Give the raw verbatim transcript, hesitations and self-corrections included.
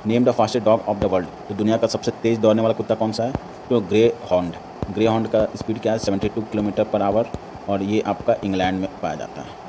Name the fastest dog of the world, तो दुनिया का सबसे तेज़ दौड़ने वाला कुत्ता कौन सा है? तो ग्रे हॉर्न्ड। ग्रे हॉर्न्ड का स्पीड क्या है? Seventy two kilometre per hour, और ये आपका इंग्लैंड में पाया जाता है।